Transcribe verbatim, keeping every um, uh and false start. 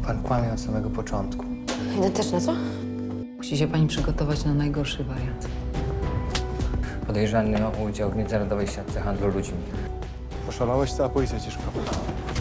Pan kłamie od samego początku. Identyczne, co? Musi się pani przygotować na najgorszy wariant. Podejrzany o udział w międzynarodowej siatce handlu ludźmi. Poszalałeś? Cała policja cię szuka.